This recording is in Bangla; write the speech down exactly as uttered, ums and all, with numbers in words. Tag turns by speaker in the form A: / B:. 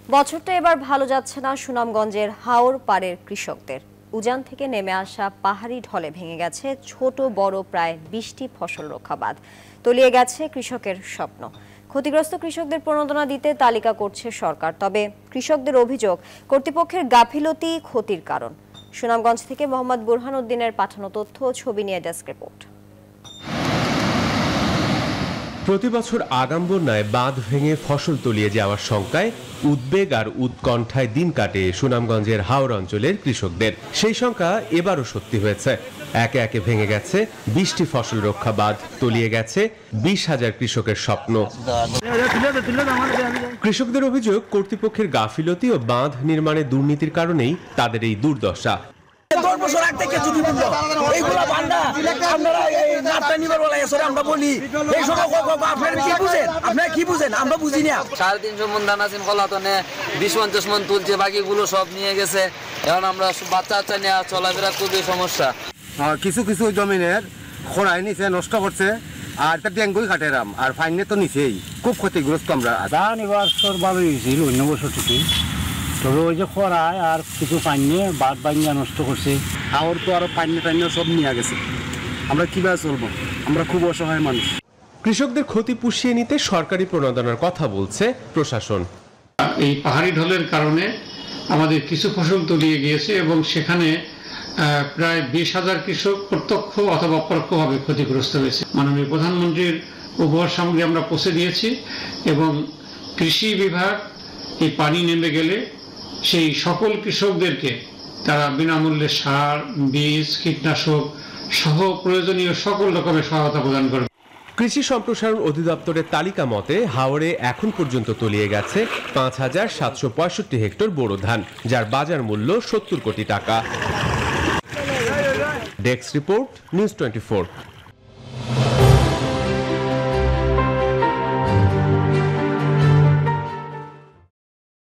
A: বছরটা এবার ভালো যাচ্ছে না সুনামগঞ্জের হাওর পাড়ের কৃষকদের। উজান থেকে নেমে আসা পাহাড়ি ঢলে ভেঙে গেছে ছোট বড় প্রায় বিশটি ফসল রক্ষা বাঁধ। তলিয়ে গেছে কৃষকের স্বপ্ন। ক্ষতিগ্রস্ত কৃষকদের প্রণোদনা দিতে তালিকা করছে সরকার, তবে কৃষকদের অভিযোগ কর্তৃপক্ষের গাফিলতি ক্ষতির কারণ। সুনামগঞ্জ থেকে মোহাম্মদ বুরহান উদ্দিনের পাঠানো তথ্য ও ছবি নিয়ে ডেস্ক রিপোর্ট।
B: প্রতি বছর আগাম বন্যায় বাঁধ ভেঙে ফসল তলিয়ে যাওয়ার শঙ্কায় উদ্বেগ আর উৎকণ্ঠায় দিন কাটে সুনামগঞ্জের হাওর অঞ্চলের কৃষকদের। সেই শঙ্কা এবারও সত্যি হয়েছে। একে একে ভেঙে গেছে বিশটি ফসল রক্ষা বাঁধ, তলিয়ে গেছে বিশ হাজার কৃষকের স্বপ্ন। কৃষকদের অভিযোগ কর্তৃপক্ষের গাফিলতি ও বাঁধ নির্মাণে দুর্নীতির কারণেই তাদের এই দুর্দশা।
C: দশ বছর আগ থেকে যদি এইগুলা বান্ধা আপনারা নিবার বলা আমরা বলি এই সময় আপনারা কি বুঝেন আপনারা কি বুঝেন আমরা বুঝি না।
D: সাড়ে তিনশো মন দানা আছেন কলাতনে বিশ পঞ্চাশ মন তুলছে, বাকিগুলো সব নিয়ে গেছে। এখন আমরা বাচ্চা বাচ্চা নেওয়া চলাফেরা খুবই সমস্যা।
E: কিছু কিছু জমিনের খোঁড়াই নিচে নষ্ট করছে, আর তার ডেঙ্গুই কাটেরাম আর ফাইনে তো নিচেই খুব ক্ষতিগ্রস্ত আমরা।
F: ধান এবার সর ভালো হয়েছিল অন্য বছর থেকে, তবে ওই যে খরায় আর কিছু পাইনে বাদ বানিয়ে নষ্ট করছে।
E: আর তো আরো পাইনে টাইনে সব নিয়ে গেছে। আমরা কিভাবে চলবো? আমরা খুব অসহায় মানুষ।
B: কৃষকদের ক্ষতি পুষিয়ে নিতে সরকারি প্রণোদনার কথা বলছে প্রশাসন।
G: এই পাহাড়ি ঢলের কারণে আমাদের কিছু ফসল তলিয়ে গিয়েছে এবং সেখানে প্রায় বিশ হাজার কৃষক প্রত্যক্ষ অথবা পরোক্ষভাবে ক্ষতিগ্রস্ত হয়েছে। মাননীয় প্রধানমন্ত্রীর উপহার সামগ্রী আমরা পৌঁছে দিয়েছি এবং কৃষি বিভাগ এই পানি নেমে গেলে সেই সকল কৃষকদেরকে তারা বিনামূল্যে সার, বীজ, কীটনাশক সহ প্রয়োজনীয় সকল রকমের সহায়তা প্রদান করবে।
B: কৃষি সম্প্রসারণ অধিদপ্তরের তালিকা মতে হাওরে এখন পর্যন্ত তলিয়ে গেছে পাঁচ হাজার সাতশো পঁয়ষট্টি হেক্টর বোরো ধান, যার বাজার মূল্য সত্তর কোটি টাকা। Desk report, news twenty four.